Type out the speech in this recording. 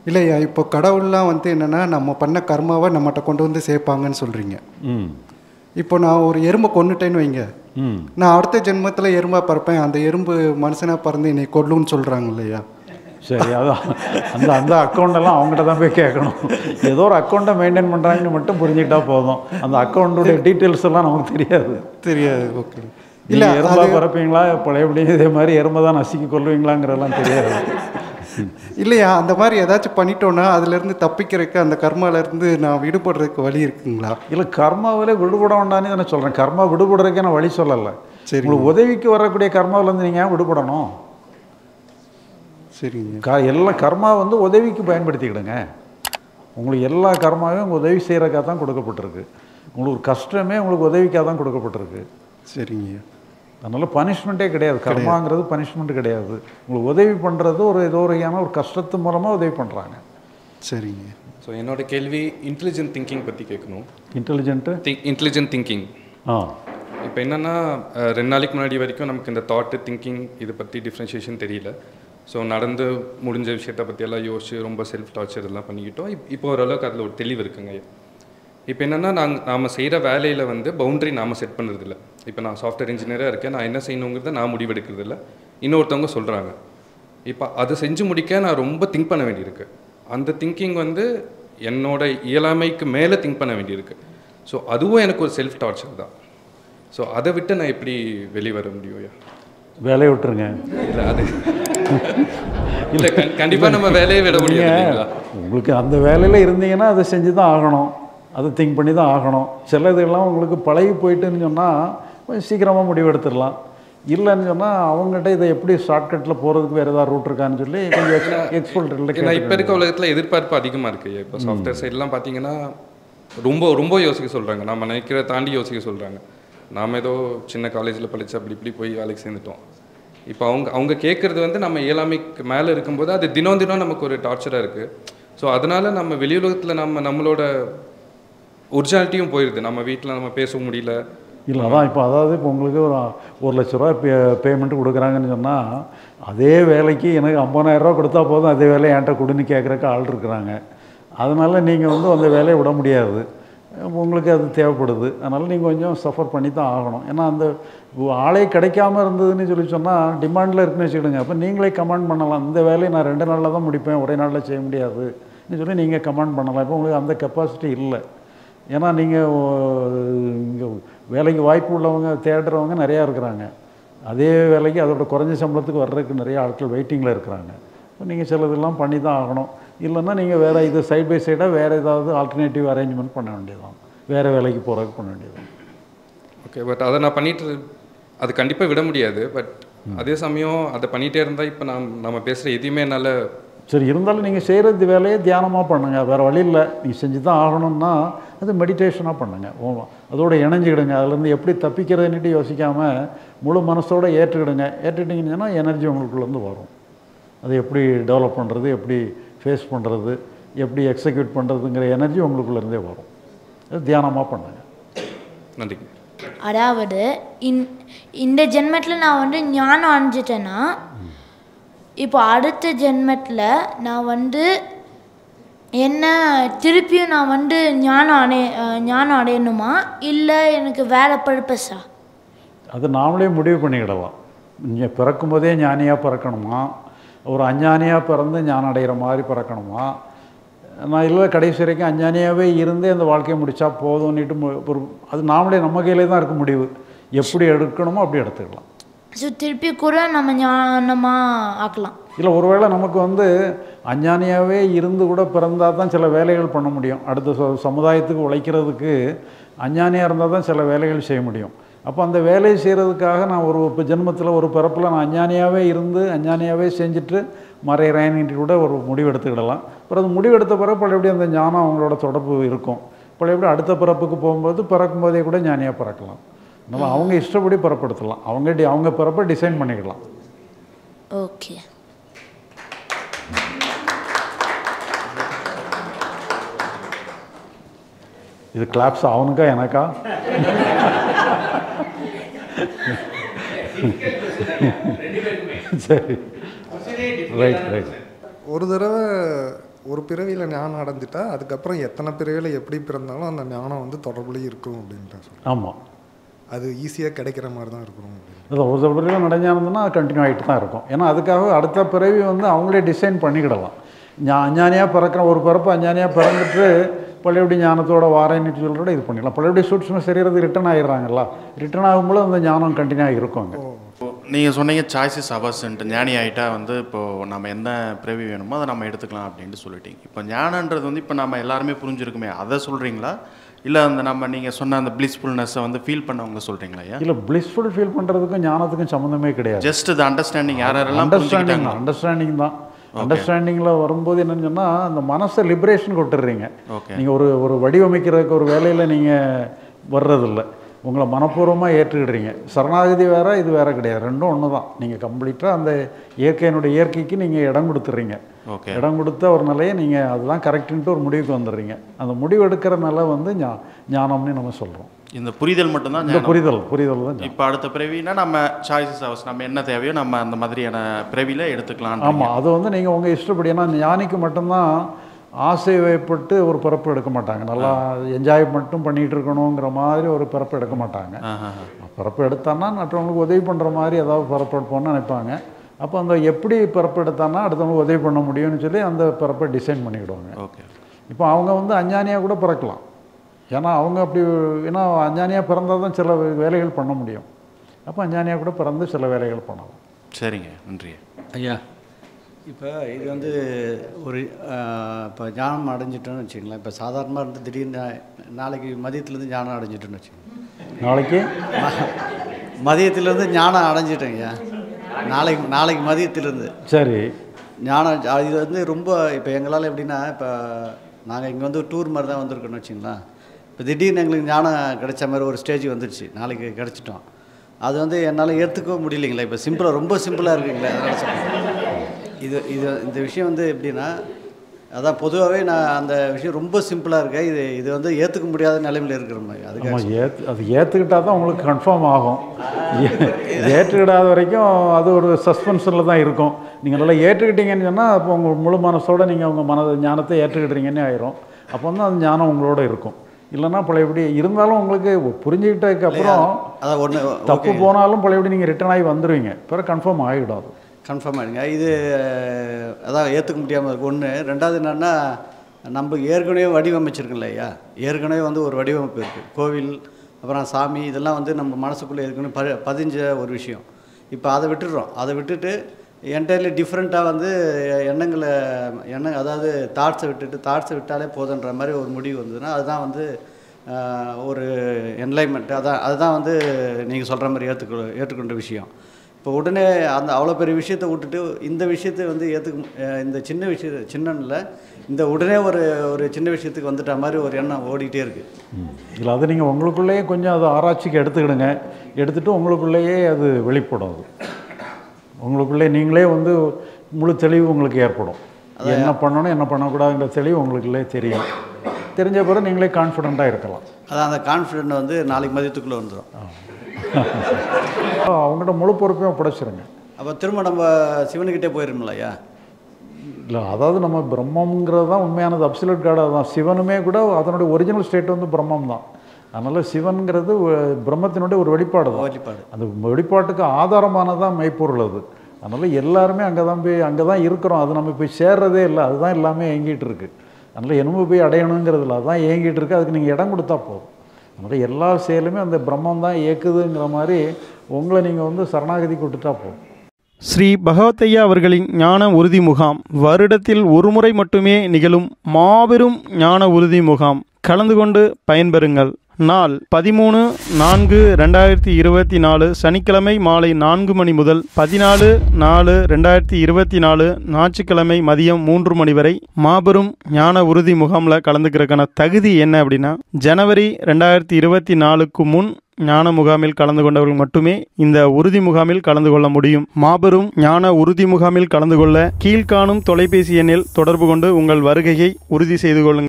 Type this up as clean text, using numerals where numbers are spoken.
இல்லையா, இப்போ கடவுள்லாம் வந்து என்னென்னா நம்ம பண்ண கர்மாவை நம்மகிட்ட கொண்டு வந்து சேர்ப்பாங்கன்னு சொல்கிறீங்க. இப்போ நான் ஒரு எறும்பை கொண்டுட்டேன்னு வைங்க, நான் அடுத்த ஜென்மத்தில் எறும்பாக பிறப்பேன், அந்த எறும்பு மனுஷனாக பிறந்து என்னை கொல்லுன்னு சொல்கிறாங்க இல்லையா? சரி, அதான் அந்த அந்த அக்கௌண்ட்டெல்லாம் அவங்ககிட்ட தான் போய் கேட்கணும். ஏதோ ஒரு அக்கௌண்ட்டை மெயின்டைன் பண்ணுறாங்கன்னு மட்டும் புரிஞ்சுக்கிட்டா போதும். அந்த அக்கௌண்ட்டுடைய டீட்டெயில்ஸ் எல்லாம் நமக்கு தெரியாது. ஓகே. இல்லை எறும்பா பிறப்பீங்களா, பழையபடி இதே மாதிரி எறும்பை தான் நசுக்கி கொள்வீங்களாங்கிறதெல்லாம் தெரியாது. இல்லையா, அந்த மாதிரி ஏதாச்சும் பண்ணிட்டோன்னா அதுலேருந்து தப்பிக்கிறதுக்கு, அந்த கர்மாவிலேருந்து நான் விடுபடுறதுக்கு வழி இருக்குங்களா? இல்லை, கர்மாவிலே விடுபட வேண்டான்னு நான் சொல்கிறேன். கர்மா விடுபடுறதுக்கே நான் வழி சொல்லலை. சரி, உங்களுக்கு உதவிக்கு வரக்கூடிய கர்மாவிலேருந்து நீங்கள் ஏன் விடுபடணும்? சரிங்க. எல்லா கர்மா வந்து உதவிக்கு பயன்படுத்திக்கிடுங்க. உங்களுக்கு எல்லா கர்மாவையும் உங்கள் உதவி செய்கிறக்காக தான் கொடுக்கப்பட்டிருக்கு. உங்களுக்கு ஒரு கஷ்டமே உங்களுக்கு உதவிக்காக தான் கொடுக்கப்பட்டிருக்கு. சரிங்க. அதனால் பனிஷ்மெண்ட்டே கிடையாது. கர்மாங்கிறது பனிஷ்மெண்ட் கிடையாது. உங்களுக்கு உதவி பண்ணுறது ஒரு ஏதோ ஒரு கஷ்டத்து மூலமாக உதவி பண்ணுறாங்க. சரிங்க. ஸோ என்னோட கேள்வி இன்டெலிஜென்ட் திங்கிங் பற்றி கேட்கணும். Intelligent thinking. இப்போ என்னென்னா 2 நாளைக்கு முன்னாடி வரைக்கும் நமக்கு இந்த தாட்டு திங்கிங் இதை பற்றி டிஃப்ரென்ஷியேஷன் தெரியல. ஸோ நடந்து முடிஞ்ச விஷயத்தை பற்றியெல்லாம் யோசிச்சு ரொம்ப செல்ஃப் டார்ச்சர் எல்லாம் பண்ணிக்கிட்டோம். இப்போ ஓரளவுக்கு அதில் ஒரு தெளிவு இருக்குங்க. இப்போ என்னென்னா நாம் செய்கிற வேலையில் வந்து பவுண்ட்ரி நாம் செட் பண்ணுறதில்ல. இப்போ நான் சாஃப்ட்வேர் இன்ஜினியராக இருக்கேன், நான் என்ன செய்யணுங்கிறத நான் முடிவெடுக்கிறதில்ல, இன்னொருத்தவங்க சொல்கிறாங்க. இப்போ அதை செஞ்சு முடிக்க நான் ரொம்ப திங்க் பண்ண வேண்டியிருக்கு. அந்த திங்கிங் வந்து என்னோட இயலாமைக்கு மேலே திங்க் பண்ண வேண்டியிருக்கு. ஸோ அதுவும் எனக்கு ஒரு செல்ஃப் டார்ச்சர் தான். ஸோ அதை விட்டு நான் எப்படி வெளியே வர முடியும்? வேலையை விட்டுருங்க. இல்லை, அது இல்லை, கண்டிப்பாக நம்ம வேலையை விட முடியாது. உங்களுக்கு அந்த வேலையில் இருந்தீங்கன்னா அதை செஞ்சு தான் ஆகணும், அதை திங்க் பண்ணி தான் ஆகணும். சிலதெல்லாம் உங்களுக்கு பழகி போயிட்டுன்னு சொன்னால் கொஞ்சம் சீக்கிரமாக முடிவு எடுத்துடலாம். இல்லைன்னு சொன்னால் அவங்ககிட்ட இதை எப்படி ஷார்ட்கட்டில் போகிறதுக்கு வேறு ஏதாவது ரூட் இருக்கான்னு சொல்லி கொஞ்சம் எக்ஸ்போர்ட். ஏன்னா இப்போ இருக்க உலகத்தில் எதிர்பார்ப்பு அதிகமாக இருக்குது. இப்போ சாஃப்ட்வேர் சைட்லாம் பார்த்தீங்கன்னா ரொம்ப ரொம்ப யோசிக்க சொல்கிறாங்க. நம்ம நினைக்கிறத தாண்டி யோசிக்க சொல்கிறாங்க. நாம் ஏதோ சின்ன காலேஜில் படித்து அப்படி இப்படி போய் வேலைக்கு சேர்ந்துட்டோம். இப்போ அவங்க கேட்குறது வந்து நம்ம இயலாமைக்கு மேலே இருக்கும்போது அது தினம் தினம் நமக்கு ஒரு டார்ச்சராக இருக்குது. ஸோ அதனால் நம்ம வெளியுலகத்தில் நம்மளோட ஒரிஜினாலிட்டியும் போயிடுது. நம்ம வீட்டில் நம்ம பேச முடியல. இல்லை, அதான் இப்போ இப்போ உங்களுக்கு ஒரு 1 லட்ச ரூபா பேமெண்ட்டு கொடுக்குறாங்கன்னு சொன்னால் அதே வேலைக்கு எனக்கு 50,000 ரூபா கொடுத்தா போதும், அதே வேலையை என்கிட்ட கொடுன்னு கேட்குறக்கு ஆள் இருக்கிறாங்க. அதனால் நீங்கள் வந்து அந்த வேலையை விட முடியாது. உங்களுக்கு அது தேவைப்படுது. அதனால் நீங்கள் கொஞ்சம் சஃபர் பண்ணி தான் ஆகணும். ஏன்னா அந்த ஆளே கிடைக்காம இருந்ததுன்னு சொன்னால் டிமாண்டில் இருக்குன்னு வச்சுக்கிடுங்க. அப்போ நீங்களே கமாண்ட் பண்ணலாம். இந்த வேலையை நான் 2 நாளில் தான் முடிப்பேன், ஒரே நாளில் செய்ய முடியாதுன்னு சொல்லி நீங்கள் கமாண்ட் பண்ணலாம். இப்போ உங்களுக்கு அந்த கெப்பாசிட்டி இல்லை. ஏன்னா நீங்கள் இங்கே வேலைக்கு வாய்ப்பு உள்ளவங்க தேடுறவங்க நிறையா இருக்கிறாங்க. அதே வேலைக்கு அதோட குறைஞ்ச சம்பளத்துக்கு வர்றதுக்கு நிறைய ஆட்கள் வெயிட்டிங்கில் இருக்கிறாங்க. இப்போ நீங்கள் சிலதெல்லாம் பண்ணி தான் ஆகணும். இல்லைன்னா நீங்கள் வேறு இது சைட் பை சைடாக வேறு ஏதாவது ஆல்டர்னேட்டிவ் அரேஞ்ச்மெண்ட் பண்ண வேண்டியதுதான், வேறு வேலைக்கு போகிறதுக்கு பண்ண வேண்டியதுதான். ஓகே, பட் அதை நான் பண்ணிட்டு அது கண்டிப்பாக விட முடியாது. பட் அதே சமயம் அதை பண்ணிகிட்டே இருந்தால் இப்போ நம்ம பேசுகிற எதுவுமே என்னால் சரி இருந்தாலும் நீங்கள் செய்கிறது வேலையை தியானமாக பண்ணுங்கள். வேறு வழி இல்லை, நீங்கள் செஞ்சு தான் ஆகணும்னா அது மெடிடேஷனாக பண்ணுங்கள். அதோடு இணைஞ்சிக்கிடுங்க. அதுலேருந்து எப்படி தப்பிக்கிறதுன்னுட்டு யோசிக்காமல் முழு மனசோடு ஏற்றுக்கிடுங்க. ஏற்றுக்கிட்டிங்கன்னா எனர்ஜி உங்களுக்குள்ளேருந்து வரும். அதை எப்படி டெவலப் பண்ணுறது, எப்படி ஃபேஸ் பண்ணுறது, எப்படி எக்ஸிக்யூட் பண்ணுறதுங்கிற எனர்ஜி உங்களுக்குள்ளேருந்தே வரும். அது தியானமாக பண்ணுங்க. நன்றி. அதாவது இந்த ஜென்மத்தில் நான் வந்து ஞானம் அடைஞ்சிட்டேன்னா இப்போ அடுத்த ஜென்மத்தில் நான் வந்து என்ன திருப்பியும் நான் வந்து ஞானம் அடையணுமா, இல்லை எனக்கு வேறு பர்பஸா? அது நாமளே முடிவு பண்ணிக்கிடலாம். இங்கே பிறக்கும்போதே ஞானியாக பிறக்கணுமா, ஒரு அஞ்ஞானியாக பிறந்து ஞானம் அடைகிற மாதிரி பிறக்கணுமா, நான் இல்லை கடைசி வரைக்கும் அஞ்ஞானியாகவே இருந்தே அந்த வாழ்க்கையை முடித்தா போதும்னுட்டு அது நாமளே நம்ம கையிலே தான் இருக்க முடிவு. எப்படி எடுக்கணுமோ அப்படி எடுத்துக்கலாம். ஸோ திருப்பி கூட நம்ம ஞானமாக ஆக்கலாம். இல்லை, ஒருவேளை நமக்கு வந்து அஞ்ஞானியாகவே இருந்து கூட பிறந்தால் தான் சில வேலைகள் பண்ண முடியும். அடுத்த சமுதாயத்துக்கு உழைக்கிறதுக்கு அஞ்ஞானியாக இருந்தால் தான் சில வேலைகள் செய்ய முடியும். அப்போ அந்த வேலையை செய்கிறதுக்காக நான் இப்போ ஜென்மத்தில் ஒரு பிறப்பில் நான் அஞ்ஞானியாகவே இருந்து அஞ்ஞானியாகவே செஞ்சுட்டு மறைகிறேன்ட்டு கூட ஒரு முடிவு எடுத்துக்கிடலாம். அப்புறம் அது முடிவெடுத்த பிறகு பழையபடி அந்த ஞானம் அவங்களோட தொடர்பு இருக்கும். பழையபடி அடுத்த பிறப்புக்கு போகும்போது பிறக்கும்போதே கூட ஞானியாக பிறக்கலாம். நம்ம அவங்க இஷ்டப்படி பிறப்படுத்தலாம். அவங்க பிறப்பை டிசைன் பண்ணிக்கலாம். ஓகே. இது கிளாப்ஸ் அவனுக்கா எனக்கா? சரி, ரைட். ஒரு தடவை ஒரு பிறவியில் ஞானம் அடைஞ்சிட்டா அதுக்கப்புறம் எத்தனை பிறவியில் எப்படி பிறந்தாலும் அந்த ஞானம் வந்து தொடர்புலேயே இருக்கும் அப்படின்ட்டு சொல்கிறேன். ஆமாம், அது ஈஸியாக கிடைக்கிற மாதிரி தான் இருக்கணும் அப்படின்னு. அது ஒரு சில பிறவியில் நடஞ்சானதுன்னா அது கண்டினியூ ஆகிட்டு தான் இருக்கும். ஏன்னா அதுக்காக அடுத்த பிறவி வந்து அவங்களே டிசைன் பண்ணிக்கிடலாம். அஞ்ஞானியாக பிறக்கிற ஒரு பிறப்பு அஞ்ஞானியாக பிறந்துட்டு பழையபடி ஞானத்தோட வாரேன்னு சொல்கிறோட இது பண்ணிடலாம். பழையபடி சூட்சும சரீரத்துக்கு ரிட்டர்ன் ஆகிடுறாங்கல்ல, ரிட்டர்ன் ஆகும்போது அந்த ஞானம் கண்டினியூ ஆகிருக்குங்க. நீங்கள் சொன்னீங்க சாய்ஸஸ் அவர்ஸ்ன்ட்டு, ஞானி ஆகிட்டா வந்து இப்போது நம்ம என்ன பிறவி வேணுமோ அதை நம்ம எடுத்துக்கலாம் அப்படின்ட்டு சொல்லிட்டீங்க. இப்போ ஞானன்றது வந்து இப்போ நம்ம எல்லாருமே புரிஞ்சிருக்குமே, அதை சொல்கிறீங்களா இல்லை அந்த நம்ம நீங்கள் சொன்ன அந்த பிளிஸ்ஃபுல்னஸை வந்து ஃபீல் பண்ணவங்க சொல்கிறீங்களா? இல்லை, பிளிஸ்ஃபுல் ஃபீல் பண்ணுறதுக்கும் ஞானத்துக்கும் சம்மந்தமே கிடையாது. ஜஸ்ட் இது அண்டர்ஸ்டாண்டிங், யாரெல்லாம் அண்டர்ஸ்டாண்டிங் தான். அண்டர்ஸ்டாண்டிங்கில் வரும்போது என்னன்னு சொன்னால் அந்த மனசை லிபரேஷன் விட்டுடுறீங்க. நீங்கள் ஒரு வடிவமைக்கிறதுக்கு ஒரு வேலையில் நீங்கள் வர்றதில்லை, உங்களை மனப்பூர்வமாக ஏற்றுக்கிடுறீங்க. சரணாகதி வேறு, இது வேறு கிடையாது, ரெண்டும் ஒன்று தான். நீங்கள் கம்ப்ளீட்டாக அந்த இயற்கைக்கு நீங்கள் இடம் கொடுத்துட்றீங்க. இடம் கொடுத்த ஒரு நிலையை நீங்கள் அதுதான் கரெக்டுன்ட்டு ஒரு முடிவுக்கு வந்துடுறீங்க. அந்த முடிவு எடுக்கிற நிலை வந்து ஞானம்னு நம்ம சொல்கிறோம். இந்த புரிதல் மட்டும்தான், இந்த புரிதல் தான். இப்போ அடுத்த பிறவினா நம்ம சாய்ஸஸ் ஹவுஸ், நம்ம என்ன தேவையோ நம்ம அந்த மாதிரியான பிறவியில் எடுத்துக்கலாம். ஆமாம், அது வந்து நீங்கள் உங்கள் இஷ்டப்படி. ஏன்னா ஞானிக்கு மட்டும்தான் ஆசை வயப்பட்டு ஒரு பிறப்பு எடுக்க மாட்டாங்க. நல்லா என்ஜாய் மட்டும் பண்ணிகிட்டு இருக்கணுங்கிற மாதிரி ஒரு பிறப்பு எடுக்க மாட்டாங்க. பிறப்பு எடுத்தான்னா மற்றவங்களுக்கு உதவி பண்ணுற மாதிரி ஏதாவது பிறப்பு எடுப்போம்னு நினைப்பாங்க. அப்போ அந்த எப்படி பிறப்பு எடுத்தான்னா அடுத்தவங்களுக்கு உதவி பண்ண முடியும்னு சொல்லி அந்த பிறப்பை டிசைன் பண்ணிவிடுவாங்க. இப்போ அவங்க வந்து அஞ்ஞானியாக கூட பிறக்கலாம். ஏன்னா அவங்க அப்படி, ஏன்னா அஞ்ஞானியாக பிறந்தால் தான் சில வேலைகள் பண்ண முடியும். அப்போ அஞ்ஞானியாக கூட பிறந்து சில வேலைகள் பண்ணலாம். சரிங்க, நன்றி ஐயா. இப்போ இது வந்து ஒரு இப்போ ஞானம் அடைஞ்சிட்டோன்னு வச்சுங்களேன். இப்போ சாதாரணமாக இருந்து திடீர்னு நாளைக்கு மதியத்துலேருந்து ஞானம் அடைஞ்சிட்டோன்னு வச்சுக்கோங்க. நாளைக்கு மதியத்துலேருந்து ஞானம் அடைஞ்சிட்டேங்க ஐயா. நாளைக்கு மதியத்துலேருந்து சரி ஞானம். இது வந்து ரொம்ப இப்போ எங்களால் எப்படின்னா, இப்போ நாங்கள் இங்கே வந்து டூர் மாதிரி தான் வந்திருக்கோன்னு வச்சுங்களேன். இப்போ திடீர்னு எங்களுக்கு ஞானம் கிடைச்ச மாதிரி ஒரு ஸ்டேஜ் வந்துடுச்சு, நாளைக்கு கிடச்சிட்டோம். அது வந்து என்னால் ஏற்றுக்கவே முடியலைங்களா. இப்போ சிம்பிளாக, ரொம்ப சிம்பிளாக இருக்குங்களே, அதனால் சொல்கிறேன். இந்த விஷயம் வந்து எப்படின்னா, அதான் பொதுவாகவே நான் அந்த விஷயம் ரொம்ப சிம்பிளாக இருக்கேன். இது வந்து ஏற்றுக்க முடியாத நிலைமையில் இருக்கிற மாதிரி. அது ஏற்றுக்கிட்டால் தான் உங்களுக்கு கன்ஃபார்ம் ஆகும். ஏற்றுக்கிடாத வரைக்கும் அது ஒரு சஸ்பென்ஷனில் தான் இருக்கும். நீங்கள் நல்லா ஏற்றுக்கிட்டீங்கன்னு சொன்னால் அப்போ உங்கள் முழு மனசோடு நீங்கள் உங்கள் ஞானத்தை ஏற்றுக்கிட்டீங்கன்னு ஆயிரும். அப்போ வந்து அந்த ஞானம் உங்களோட இருக்கும். இல்லைன்னா பழையபடி இருந்தாலும் உங்களுக்கு புரிஞ்சுக்கிட்டதுக்கு அப்புறம் தப்பு போனாலும் பழையபடி நீங்கள் ரிட்டர்ன் ஆகி வந்துடுவீங்க. பிறகு கன்ஃபார்ம் ஆகிடும். கன்ஃபார்ம் ஆகிடுங்க. இது அதான் ஏற்றுக்க முடியாமல் இருக்கும் ஒன்று. ரெண்டாவது என்னென்னா, நம்ம ஏற்கனவே வடிவமைச்சிருக்கோம்ல ஐயா. ஏற்கனவே வந்து ஒரு வடிவமைப்பு இருக்குது. கோவில், அப்புறம் சாமி, இதெல்லாம் வந்து நம்ம மனசுக்குள்ளே ஏற்கனவே பதிஞ்ச ஒரு விஷயம். இப்போ அதை விட்டுடுறோம். அதை விட்டுட்டு என்டையர்லி டிஃப்ரெண்ட்டாக வந்து எண்ணம், அதாவது தாட்ஸை விட்டாலே போதுன்ற மாதிரி ஒரு முடிவு வந்ததுன்னா அதுதான் வந்து ஒரு என்லைன்மெண்ட். அதுதான் வந்து நீங்கள் சொல்கிற மாதிரி ஏற்றுக்கொண்ட விஷயம். இப்போ உடனே அந்த அவ்வளோ பெரிய விஷயத்தை விட்டுட்டு இந்த விஷயத்தை வந்து இந்த சின்னல இந்த உடனே ஒரு சின்ன விஷயத்துக்கு வந்துட்ட மாதிரி ஒரு எண்ணம் ஓடிக்கிட்டே இருக்குது. இல்லை, அது நீங்கள் உங்களுக்குள்ளேயே கொஞ்சம் அதை ஆராய்ச்சிக்கு எடுத்துக்கிடுங்க. எடுத்துகிட்டு உங்களுக்குள்ளேயே அது வெளிப்படும். உங்களுக்குள்ளே நீங்களே வந்து முழு தெளிவு உங்களுக்கு ஏற்படும். என்ன பண்ணணும் என்ன பண்ணக்கூடாதுங்கிற தெளிவு உங்களுக்குள்ளே தெரியும். தெரிஞ்ச பிறகு நீங்களே கான்ஃபிடெண்ட்டாக இருக்கலாம். அதான் அந்த கான்ஃபிடென்ட் வந்து நாளைக்கு மதியத்துக்குள்ளே வந்துடும். அவங்கள்ட்ட முழு பொறுப்பையும் படைச்சிருங்க. அப்போ திரும்ப நம்ம சிவனுக்கிட்டே போயிடும்ல ஐயா. இல்லை, அதாவது நம்ம பிரம்மங்கிறது தான் உண்மையானது, அப்சல்யூட் காட். அதுதான் சிவனுமே கூட அதனுடைய ஒரிஜினல் ஸ்டேட் வந்து பிரம்மம் தான். அதனால் சிவனுங்கிறது பிரம்மத்தினுடைய ஒரு வெளிப்பாடு தான். அந்த வெளிப்பாட்டுக்கு ஆதாரமானதான் மெய்ப்பொருள் அது. அதனால் எல்லாருமே அங்கே தான் இருக்கிறோம். அது நம்ம போய் சேர்றதே இல்லை. அதுதான் எல்லாமே ஏங்கிட்டு இருக்கு. அதனால் என்னமோ போய் அடையணுங்கிறதுல அதுதான் ஏங்கிட்டு இருக்கு. அதுக்கு நீங்கள் இடம் கொடுத்தா போதும். அதனால் எல்லா செயலுமே அந்த பிரம்மம் தான் இயக்குதுங்கிற மாதிரி உங்களை நீங்கள் வந்து சரணாகதிக்கு விட்டுட்டா போதும். ஸ்ரீ பகவத்தையா அவர்களின் ஞான உறுதி முகாம் வருடத்தில் ஒரு முறை மட்டுமே நிகழும் மாபெரும் ஞான உறுதி முகாம். கலந்து கொண்டு பயன்பெறுங்கள். நாள் 13/4/2024 சனிக்கிழமை மாலை 4 மணி முதல் 14/4/2024 ஞாயிற்றுக்கிழமை மதியம் 3 மணி வரை மாபெரும் ஞான உறுதி முகாமில் கலந்துக்கிறதுக்கான தகுதி என்ன அப்படின்னா, ஜனவரி 2024க்கு முன் ஞான முகாமில் கலந்து கொண்டவர்கள் மட்டுமே இந்த உறுதி முகாமில் கலந்து கொள்ள முடியும். மாபெரும் ஞான உறுதி முகாமில் கலந்து கொள்ள கீழ்காணும் தொலைபேசி எண்ணில் தொடர்பு கொண்டு உங்கள் வருகையை உறுதி செய்து கொள்ளுங்கள்.